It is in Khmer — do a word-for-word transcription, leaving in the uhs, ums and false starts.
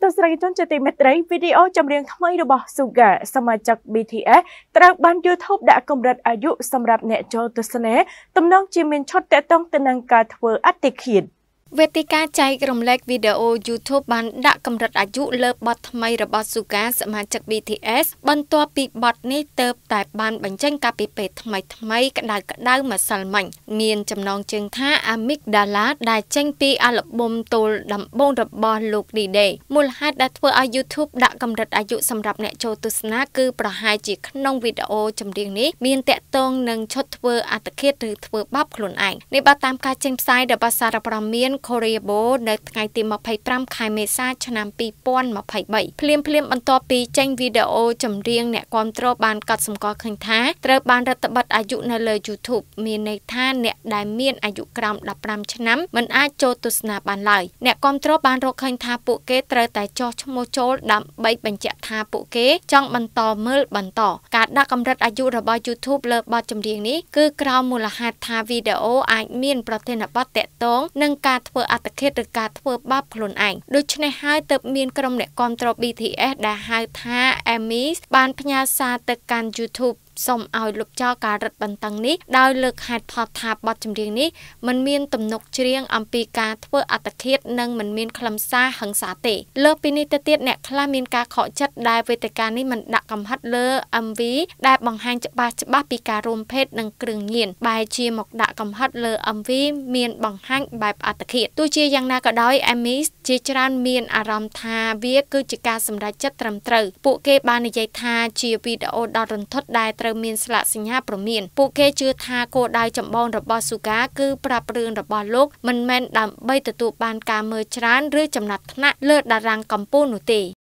ទស្សនិកជនជាទីមេត្រីវីដេអូចម្រៀងថ្មីរបស់ Suga សមាជិក B T S ត្រូវបាន YouTube ដាក់កម្រិតអាយុសម្រាប់អ្នកចូលទស្សនាទំនងជាមានឈុតតាក់ទងទៅនឹងការធ្វើអត្តឃាតវេទិកាចែករំលែកវីដេអូ YouTube បានដាក់កម្រិតអាយុលើបទថ្មីរបស់ Suga សមាជិក B T S បន្ទាប់ពីបទនេះទើបតែបានបញ្ចេញកាលពីពេលថ្មីថ្មីក្តៅក្តៅម្សិលមិញមានចំណងជើងថា Amygdala ដែលចេញពីអាល់ប៊ុមទល់ដំបូងរបស់លោក D-Day មូលហេតុដែលធ្វើឲ្យ YouTube ដាក់កម្រិតអាយុសម្រាប់អ្នកចូលទស្សនាគឺប្រហែលជាក្នុងវីដេអូចម្រៀងនេះមានតាក់ទងនឹងឈុតធ្វើអត្តឃាតឬធ្វើបាបខ្លួនឯងនេះបើតាមការចេញផ្សាយរបស់សារព័ត៌មានKoreabo នៅថ្ងៃទីម្ភៃប្រាំខែមេសាឆ្នាំពីរពាន់ម្ភៃបីភ្លាមភ្លាមបន្ទាប់ពីចេញវីដេអូចម្រៀងអ្នកគាំទ្របានកត់សម្គាល់ឃើញថាត្រូវបានរដ្ឋបិទអាយុនៅលើ YouTube មានន័យថាអ្នកដែលមានអាយុក្រោមដប់ប្រាំឆ្នាំមិនអាចចូលទស្សនាបានឡើយអ្នកគាំទ្របានរកឃើញថាពួកគេត្រូវតែចុះឈ្មោះចូលដើម្បីបញ្ជាក់ថាពួកគេចង់បន្តមើលបន្តការដាក់កម្រិតអាយុរបស់ YouTube លើបទចម្រៀងនេះគឺក្រោមមូលហេតុថាវីដេអូអាចមានប្រធានបទតាក់ទងនឹងការធ្វើអត្តឃាតឬការធ្វើបាបខ្លួនឯងដូច្នេះហើយទើបមានក្រុមអ្នកគាំទ្រ B T S ដែលហៅថា Amis បានផ្ញើសារទៅកាន់ YouTubeសូមឲ្យលុបចោលការរឹតបន្តឹងនេះដោយលើកហេតុផលថាបទចម្រៀងនេះមិនមានទំនុកច្រៀងអំពីការធ្វើអត្តឃាតនិងមិនមានខ្លឹមសារហិង្សាទេលើពីនេះទៅទៀតអ្នកខ្លះមានការខកចិត្តដែលវេទិកានេះមិនដាក់កំហិតលើ M V ដែលបង្ហាញច្បាស់ច្បាស់ពីការរួមភេទនិងគ្រឿងញៀនបែរជាមកដាក់កំហិតលើ M V មានបង្ហាញបែបអត្តឃាតទោះជាយ៉ាងណាក៏ដោយ Amis ជាច្រើនមានអារម្មណ៍ថាវាគឺជាការសម្រេចចិត្តត្រឹមត្រូវពួកគេបាននិយាយថាជាវីដេអូដ៏រន្ធត់ដែលត្រូវមានស្លាកសញ្ញាព្រមានពួកគេជឿថាគោលដៅចម្បងរបស់ Suga គឺប្រាប់រឿងរបស់លោកមិនមែនដើម្បីទទួលបានការមើលច្រើនឬចំណាត់ថ្នាក់លើតារាងកំពូលនោះទេ